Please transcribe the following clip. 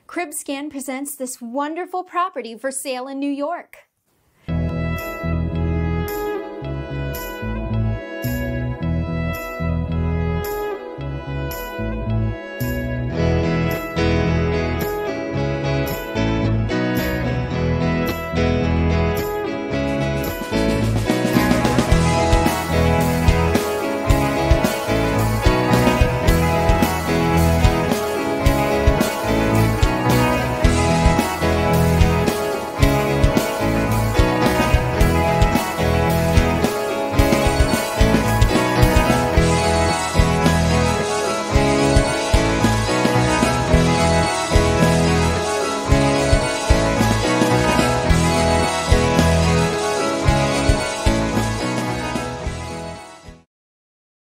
CribScan presents this wonderful property for sale in New York.